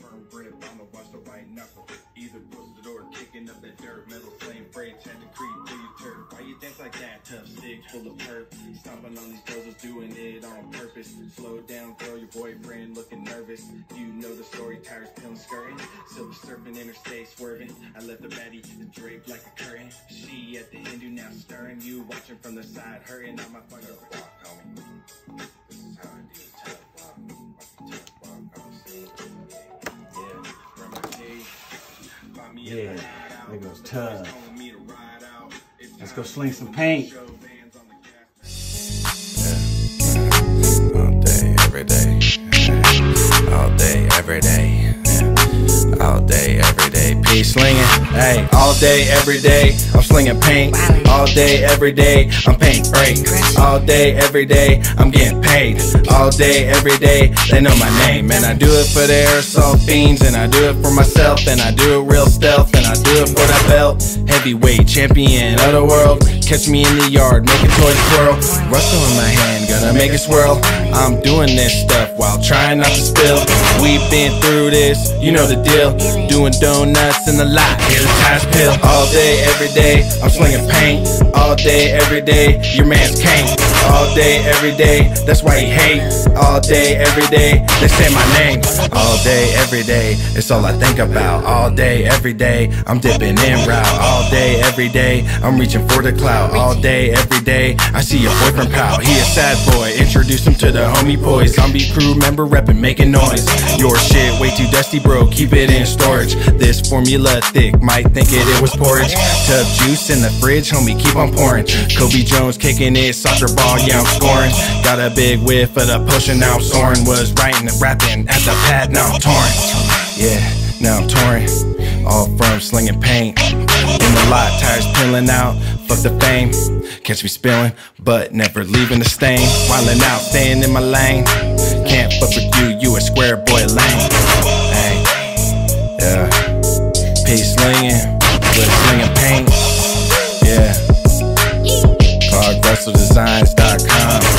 firm grip, I'ma watch the white knuckle. Either busted or kicking up that dirt, metal flame freight, had to creep through your turf. Why you dance like that? Tough stick full of perp. Stomping on these girls was doing it on purpose. Slow down, girl, your boyfriend looking nervous. You know the story, tires peeling, skirting. Silver surfing, interstate swerving. I left the baddie draped like a curtain. She at the Hindu now stirring. You watching from the side, hurting on my fucking walk, homie. This is how I do tough walk. Yeah, there goes Tub. Let's go sling some paint. All day, every day. All day, every day. All day, every day. Peace slinging. Hey, all day, every day. I'm slinging paint. All day, every day. I'm painting break. All day, every day. I'm getting paid. All day, every day. They know my name. And I do it for the aerosol fiends. And I do it for myself. And I do it real stealth. And I do it for that belt. Heavyweight champion of the world. Catch me in the yard, making toys twirl. Rustle in my hand, gonna make it swirl. I'm doing this stuff while trying not to spill. We've been through this, you know the deal. Doing donuts in the lot, hear the tires pill. All day, every day, I'm slinging paint. All day, every day, your man's can't. All day, every day, that's why he hate. All day, every day, they say my name. All day, every day, it's all I think about. All day, every day, I'm dipping in route. All day, every day, I'm reaching for the cloud. All day, every day, I see your boyfriend pal. He a sad boy, introduce him to the homie boys. Zombie crew member reppin', making noise. Your shit way too dusty, bro, keep it in storage. This formula thick, might think it was porridge. Tub juice in the fridge, homie, keep on pouring. Kobe Jones kicking it, soccer ball, yeah, I'm scoring. Got a big whiff of the potion, now I'm soaring. Was writing and rapping at the pad, now I'm touring. Yeah, now I'm touring. All from slinging paint. In the lot, tires peeling out. Fuck the fame. Catch me spilling, but never leaving the stain. Wildin' out, staying in my lane. Can't fuck with you, you a square boy lame. Hey, yeah. Peace slinging, with slinging paint. Yeah. ClarkRussellDesigns.com.